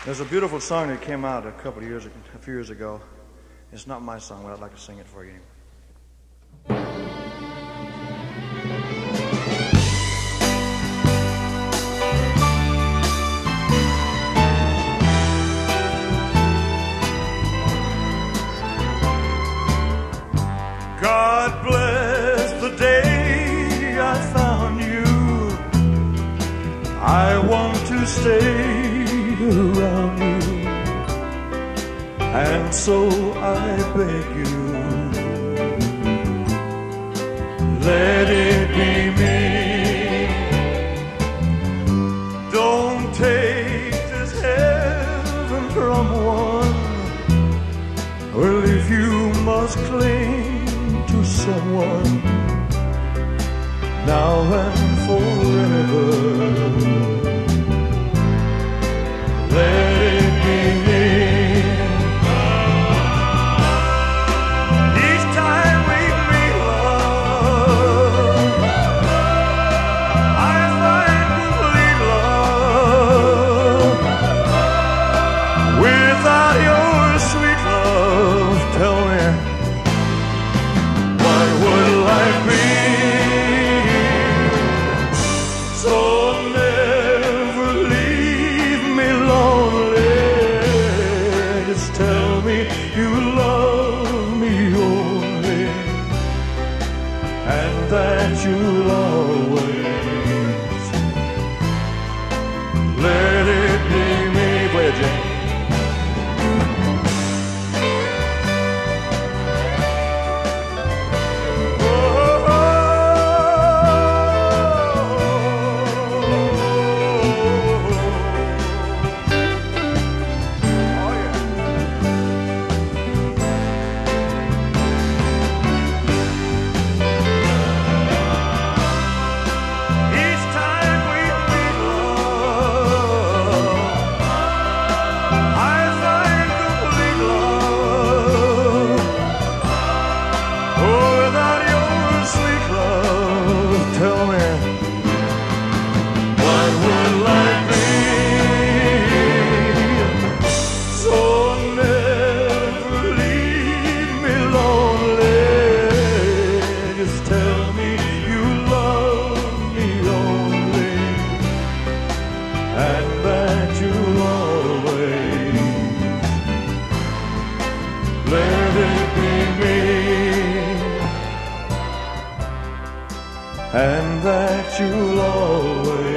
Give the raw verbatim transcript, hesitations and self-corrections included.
There's a beautiful song that came out a couple of years, a few years ago. It's not my song, but I'd like to sing it for you. God bless the day I found you. I want to stay around you, and so I beg you, let it be me. Don't take this heaven from one. Well, if you must cling to someone now and forever, let it be me. Each time we meet, love, I find complete love. Without your sweet love, tell me, what would life be? So never leave me lonely. Just tell me you love me only, and that you'll always let it be me. Play it, Jane. And that you'll always